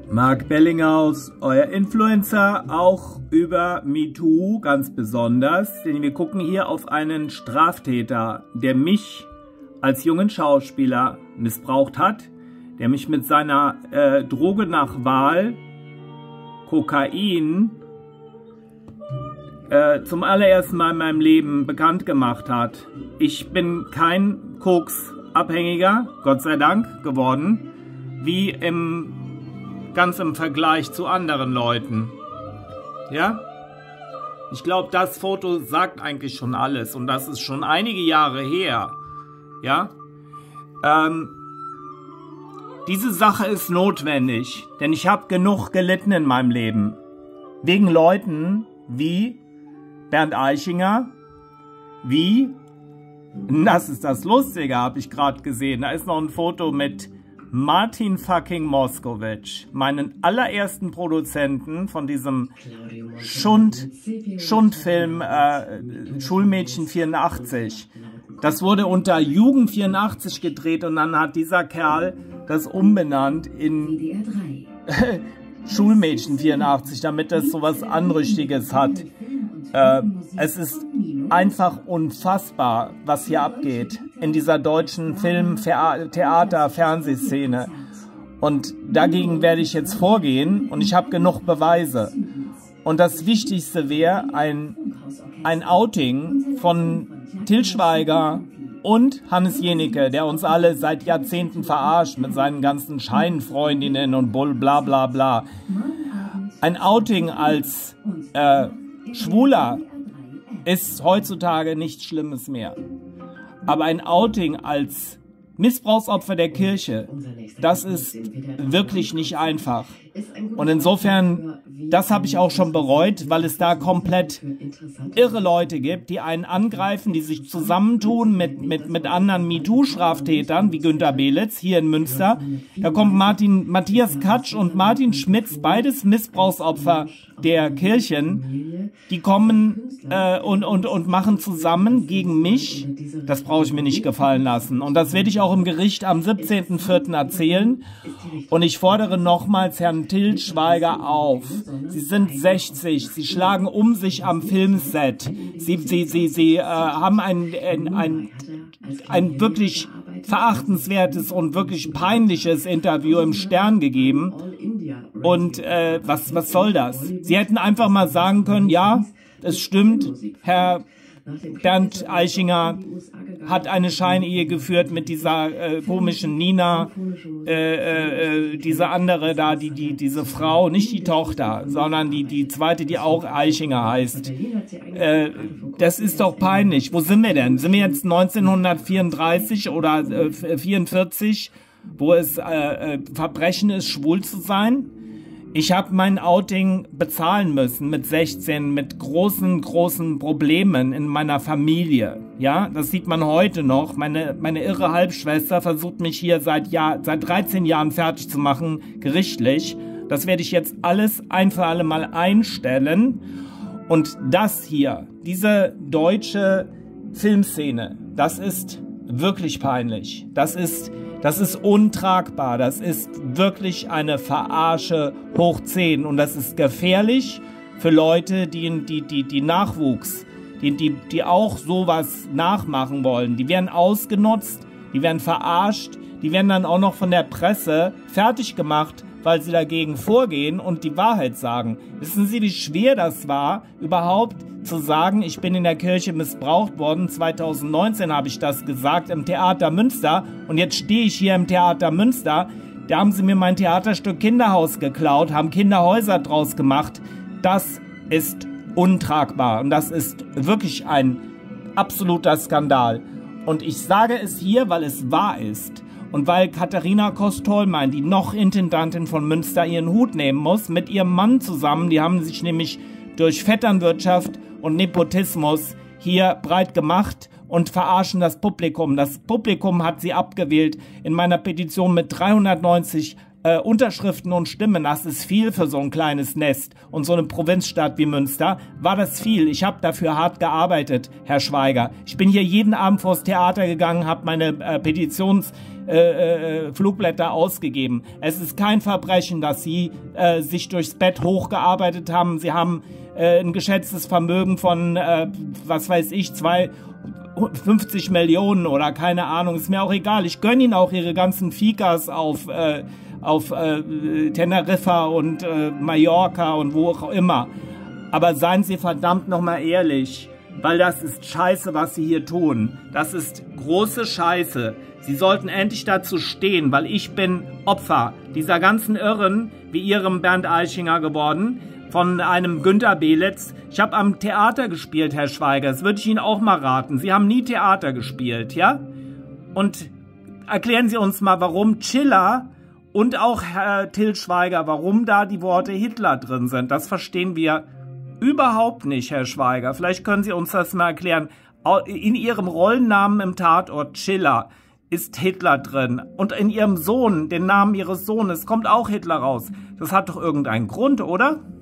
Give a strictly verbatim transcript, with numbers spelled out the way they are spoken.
Marc Bellinghaus, euer Influencer, auch über MeToo ganz besonders, denn wir gucken hier auf einen Straftäter, der mich als jungen Schauspieler missbraucht hat, der mich mit seiner äh, Droge nach Wahl, Kokain, äh, zum allerersten Mal in meinem Leben bekannt gemacht hat. Ich bin kein Koks-Abhängiger, Gott sei Dank, geworden, wie im ganz im Vergleich zu anderen Leuten. Ja? Ich glaube, das Foto sagt eigentlich schon alles und das ist schon einige Jahre her. Ja? Ähm, diese Sache ist notwendig, denn ich habe genug gelitten in meinem Leben. Wegen Leuten wie Bernd Eichinger, wie, das ist das Lustige, habe ich gerade gesehen, da ist noch ein Foto mit Martin fucking Moskowitsch, meinen allerersten Produzenten von diesem Schund, Schundfilm äh, Schulmädchen vierundachtzig. Das wurde unter Jugend vierundachtzig gedreht und dann hat dieser Kerl das umbenannt in Schulmädchen vierundachtzig, damit das sowas Anrüchiges hat. Äh, es ist einfach unfassbar, was hier abgeht in dieser deutschen Film-, Theater-, Fernsehszene. Und dagegen werde ich jetzt vorgehen und ich habe genug Beweise. Und das Wichtigste wäre ein, ein Outing von Til Schweiger und Hannes Jenicke, der uns alle seit Jahrzehnten verarscht mit seinen ganzen Scheinfreundinnen und bla bla bla. Ein Outing als äh, Schwuler ist heutzutage nichts Schlimmes mehr. Aber ein Outing als Missbrauchsopfer der Kirche, das ist wirklich nicht einfach. Und insofern, das habe ich auch schon bereut, weil es da komplett irre Leute gibt, die einen angreifen, die sich zusammentun mit, mit, mit anderen MeToo-Straftätern, wie Günter Belitz hier in Münster. Da kommt Martin, Matthias Katsch und Martin Schmitz, beides Missbrauchsopfer der Kirchen, die kommen äh, und, und, und machen zusammen gegen mich. Das brauche ich mir nicht gefallen lassen. Und das werde ich auch im Gericht am siebzehnten vierten erzählen. Und ich fordere nochmals Herrn Til Schweiger auf. Sie sind sechzig, sie schlagen um sich am Filmset. Sie, sie, sie, sie äh, haben ein, ein, ein, ein wirklich verachtenswertes und wirklich peinliches Interview im Stern gegeben. Und äh, was, was soll das? Sie hätten einfach mal sagen können, ja, es stimmt, Herr Bernd Eichinger hat eine Scheinehe geführt mit dieser äh, komischen Nina, äh, äh, diese andere da, die, die, diese Frau, nicht die Tochter, sondern die, die zweite, die auch Eichinger heißt. Äh, das ist doch peinlich. Wo sind wir denn? Sind wir jetzt neunzehnhundertvierunddreißig oder äh, vierundvierzig, wo es äh, äh, Verbrechen ist, schwul zu sein? Ich habe mein Outing bezahlen müssen mit sechzehn, mit großen, großen Problemen in meiner Familie. Ja, das sieht man heute noch. Meine, meine irre Halbschwester versucht mich hier seit, Jahr, seit dreizehn Jahren fertig zu machen, gerichtlich. Das werde ich jetzt alles ein für alle Mal einstellen. Und das hier, diese deutsche Filmszene, das ist wirklich peinlich. Das ist... Das ist untragbar, das ist wirklich eine Verarsche hoch zehn und das ist gefährlich für Leute, die, die, die, die Nachwuchs, die, die, die auch sowas nachmachen wollen. Die werden ausgenutzt, die werden verarscht, die werden dann auch noch von der Presse fertig gemacht, weil sie dagegen vorgehen und die Wahrheit sagen. Wissen Sie, wie schwer das war, überhaupt zu sagen, ich bin in der Kirche missbraucht worden. zweitausendneunzehn habe ich das gesagt im Theater Münster und jetzt stehe ich hier im Theater Münster. Da haben sie mir mein Theaterstück Kinderhaus geklaut, haben Kinderhäuser draus gemacht. Das ist untragbar und das ist wirklich ein absoluter Skandal. Und ich sage es hier, weil es wahr ist. Und weil Katharina Kost-Tolmein, die noch Intendantin von Münster, ihren Hut nehmen muss, mit ihrem Mann zusammen, die haben sich nämlich durch Vetternwirtschaft und Nepotismus hier breit gemacht und verarschen das Publikum. Das Publikum hat sie abgewählt in meiner Petition mit dreihundertneunzig äh, Unterschriften und Stimmen. Das ist viel für so ein kleines Nest. Und so eine Provinzstadt wie Münster war das viel. Ich habe dafür hart gearbeitet, Herr Schweiger. Ich bin hier jeden Abend vors Theater gegangen, habe meine äh, Petitions äh, äh, Flugblätter ausgegeben. Es ist kein Verbrechen, dass Sie äh, sich durchs Bett hochgearbeitet haben. Sie haben äh, ein geschätztes Vermögen von, äh, was weiß ich, zweiundfünfzig Millionen oder keine Ahnung. Ist mir auch egal. Ich gönne Ihnen auch Ihre ganzen Fikas auf, äh, auf äh, Teneriffa und äh, Mallorca und wo auch immer. Aber seien Sie verdammt nochmal ehrlich. Weil das ist Scheiße, was Sie hier tun. Das ist große Scheiße. Sie sollten endlich dazu stehen, weil ich bin Opfer dieser ganzen Irren, wie Ihrem Bernd Eichinger geworden, von einem Günter Belitz. Ich habe am Theater gespielt, Herr Schweiger. Das würde ich Ihnen auch mal raten. Sie haben nie Theater gespielt, ja? Und erklären Sie uns mal, warum Chiller und auch Herr Till Schweiger, warum da die Worte Hitler drin sind. Das verstehen wir überhaupt nicht, Herr Schweiger. Vielleicht können Sie uns das mal erklären. In Ihrem Rollennamen im Tatort Chiller ist Hitler drin. Und in Ihrem Sohn, den Namen Ihres Sohnes, kommt auch Hitler raus. Das hat doch irgendeinen Grund, oder?